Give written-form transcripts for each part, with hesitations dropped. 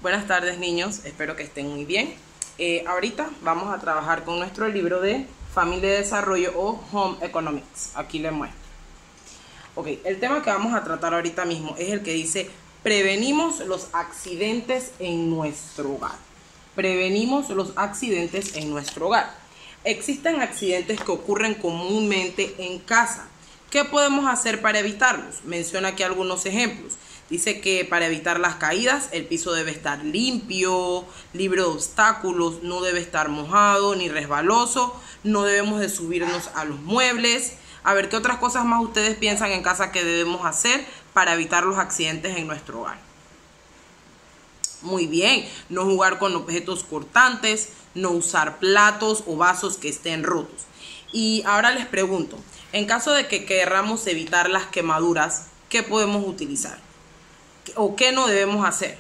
Buenas tardes, niños, espero que estén muy bien. Ahorita vamos a trabajar con nuestro libro de Familia de Desarrollo o Home Economics. Aquí les muestro. Ok, el tema que vamos a tratar ahorita mismo es el que dice: prevenimos los accidentes en nuestro hogar. Prevenimos los accidentes en nuestro hogar. Existen accidentes que ocurren comúnmente en casa. ¿Qué podemos hacer para evitarlos? Menciona aquí algunos ejemplos. Dice que para evitar las caídas, el piso debe estar limpio, libre de obstáculos, no debe estar mojado ni resbaloso, no debemos de subirnos a los muebles. A ver, ¿qué otras cosas más ustedes piensan en casa que debemos hacer para evitar los accidentes en nuestro hogar? Muy bien, no jugar con objetos cortantes, no usar platos o vasos que estén rotos. Y ahora les pregunto, en caso de que queramos evitar las quemaduras, ¿qué podemos utilizar? ¿O qué no debemos hacer?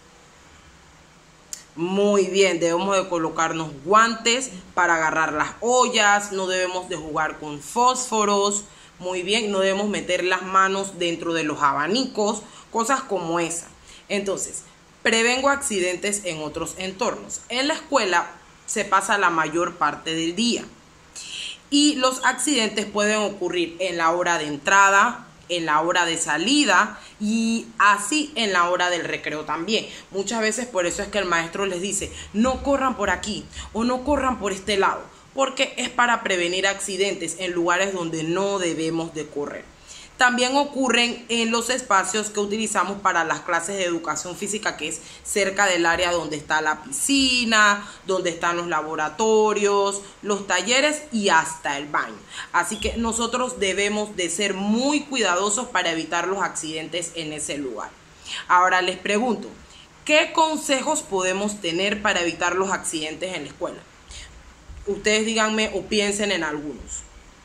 Muy bien, debemos de colocarnos guantes para agarrar las ollas, no debemos de jugar con fósforos, muy bien, no debemos meter las manos dentro de los abanicos, cosas como esa. Entonces, prevengo accidentes en otros entornos. En la escuela se pasa la mayor parte del día y los accidentes pueden ocurrir en la hora de entrada, en la hora de salida y así en la hora del recreo también. Muchas veces por eso es que el maestro les dice: no corran por aquí o no corran por este lado, porque es para prevenir accidentes en lugares donde no debemos de correr. También ocurren en los espacios que utilizamos para las clases de educación física, que es cerca del área donde está la piscina, donde están los laboratorios, los talleres y hasta el baño. Así que nosotros debemos de ser muy cuidadosos para evitar los accidentes en ese lugar. Ahora les pregunto, ¿qué consejos podemos tener para evitar los accidentes en la escuela? Ustedes díganme o piensen en algunos.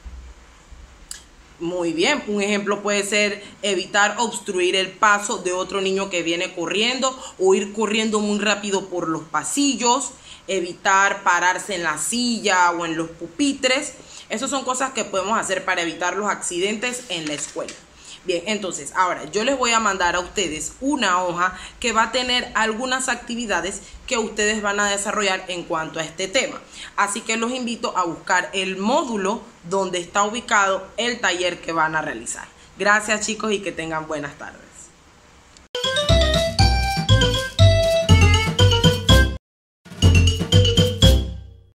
Muy bien, un ejemplo puede ser evitar obstruir el paso de otro niño que viene corriendo o ir corriendo muy rápido por los pasillos, evitar pararse en la silla o en los pupitres. Esas son cosas que podemos hacer para evitar los accidentes en la escuela. Bien, entonces ahora yo les voy a mandar a ustedes una hoja que va a tener algunas actividades que ustedes van a desarrollar en cuanto a este tema. Así que los invito a buscar el módulo donde está ubicado el taller que van a realizar. Gracias, chicos, y que tengan buenas tardes.